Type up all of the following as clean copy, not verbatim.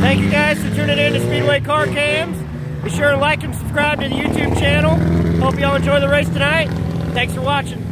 Thank you guys for tuning in to Speedway Car Cams. Be sure to like and subscribe to the YouTube channel. Hope y'all enjoy the race tonight. Thanks for watching.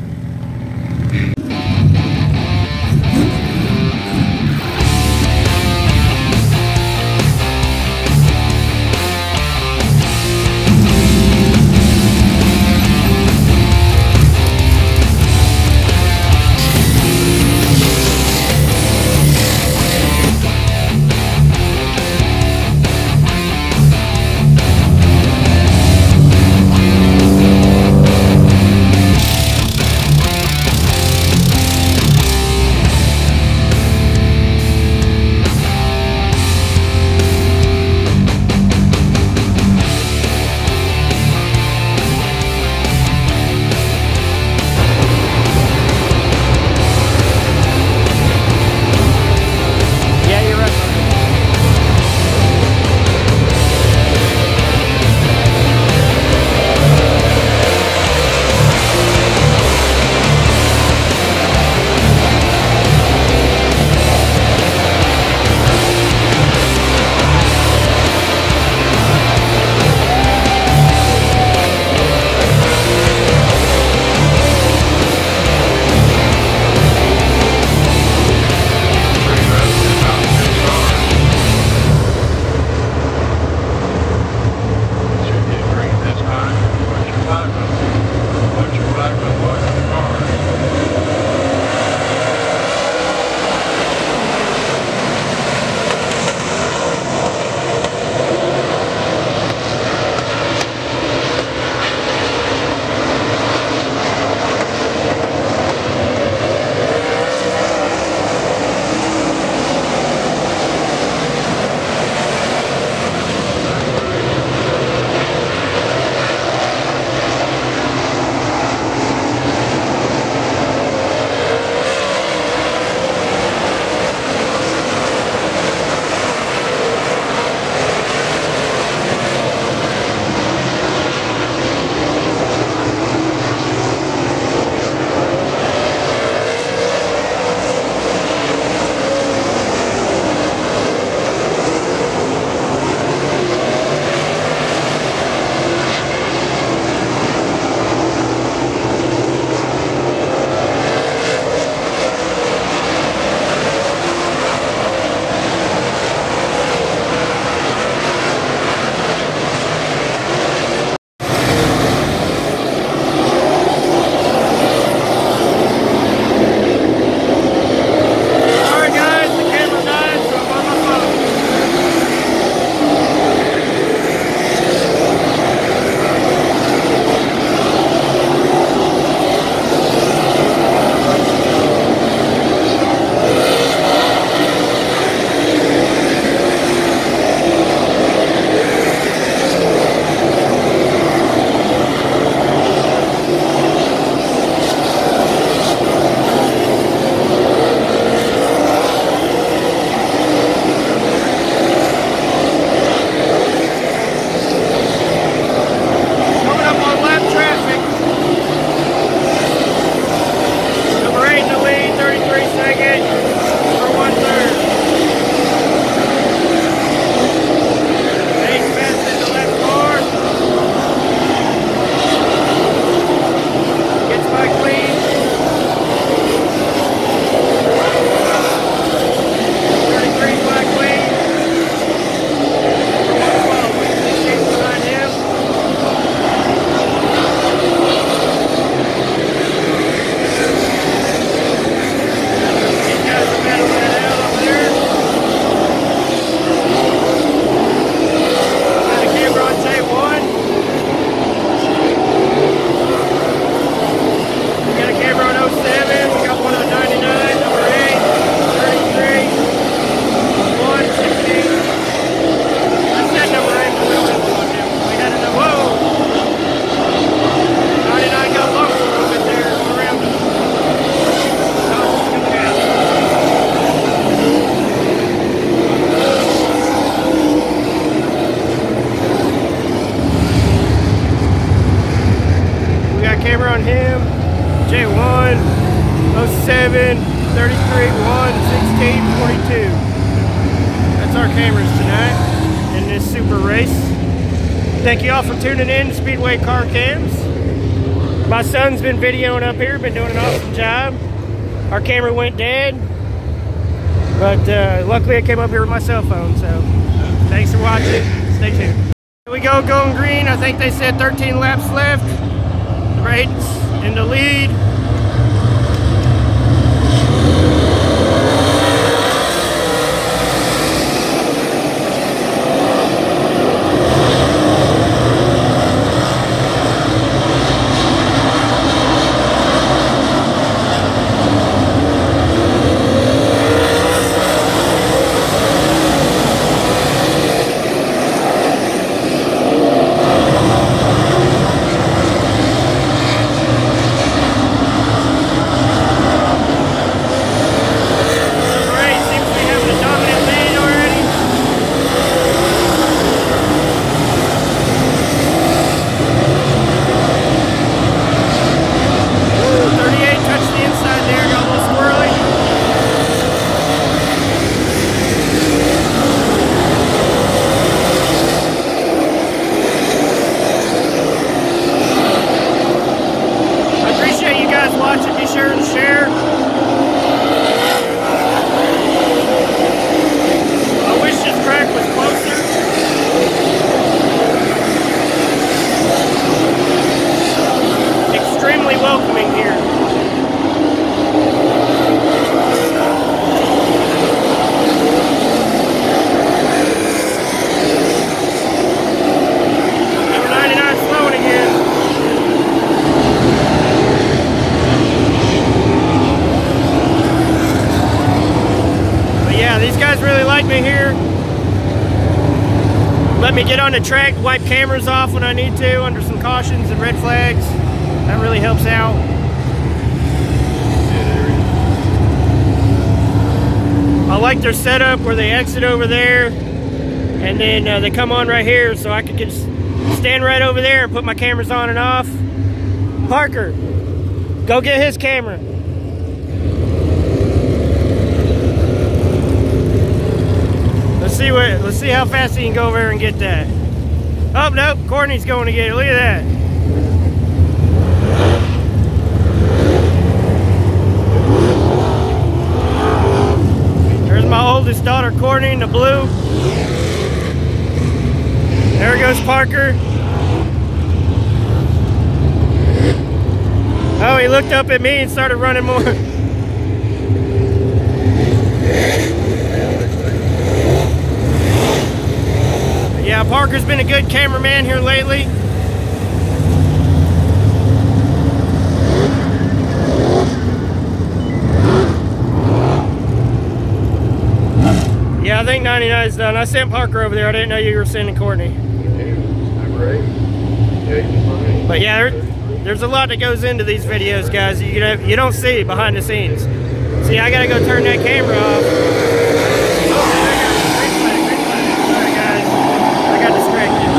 J1, 07, 33, 1, 16, 42. That's our cameras tonight in this super race. Thank you all for tuning in to Speedway Car Cams. My son's been videoing up here, been doing an awesome job. Our camera went dead, but luckily I came up here with my cell phone, so thanks for watching. Stay tuned. Here we go, going green. I think they said 13 laps left. Right in the lead. Welcoming here. Number 99 slowing again. But yeah, these guys really like me here. Let me get on the track, wipe cameras off when I need to under some cautions and red flags. That really helps out. I like their setup where they exit over there and then they come on right here, so I could just stand right over there and put my cameras on and off. Parker, go get his camera. Let's see how fast he can go over there and get that. Oh nope, Courtney's going to get it. Look at that. My oldest daughter, Courtney, in the blue. There goes Parker. Oh, he looked up at me and started running more. Yeah, Parker's been a good cameraman here lately. Yeah, I think 99 is done. I sent Parker over there. I didn't know you were sending Courtney. But yeah, there's a lot that goes into these videos, guys. You don't see behind the scenes. See, I gotta go turn that camera off. Sorry, guys. I got distracted.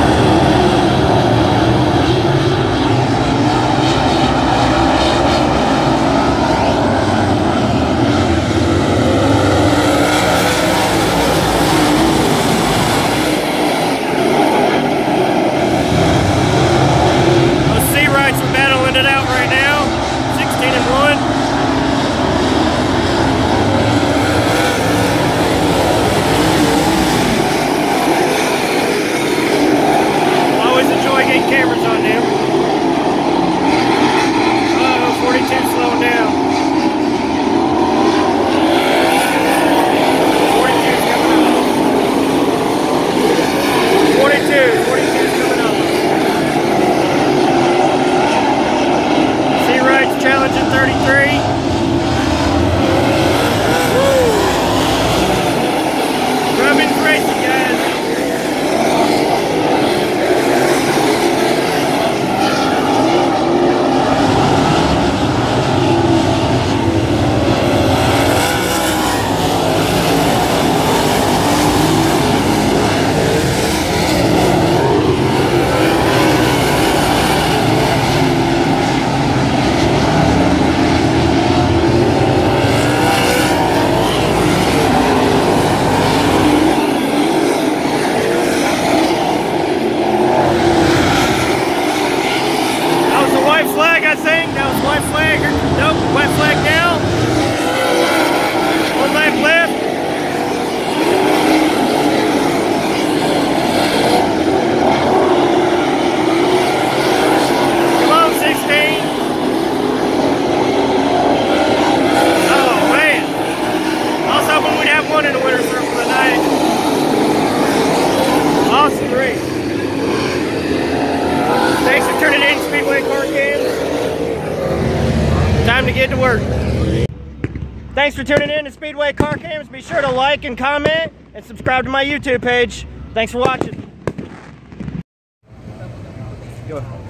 Thanks for tuning in to Speedway Car Cams. Be sure to like and comment and subscribe to my YouTube page. Thanks for watching. Go.